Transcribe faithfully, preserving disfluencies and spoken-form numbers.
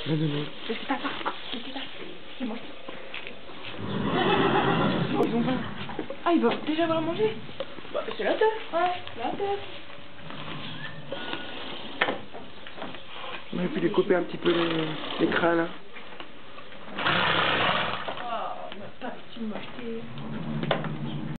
Non, non, non. Qu'est-ce que t'as pas? Qu'est-ce que t'as? C'est moi. Oh, ils ont faim. Ah, ils vont déjà avoir à manger? Bah, c'est la tête. Ouais, la tête. On aurait pu lui couper un petit peu les, les crânes. Hein. Ah, ma patte, tu m'as acheté.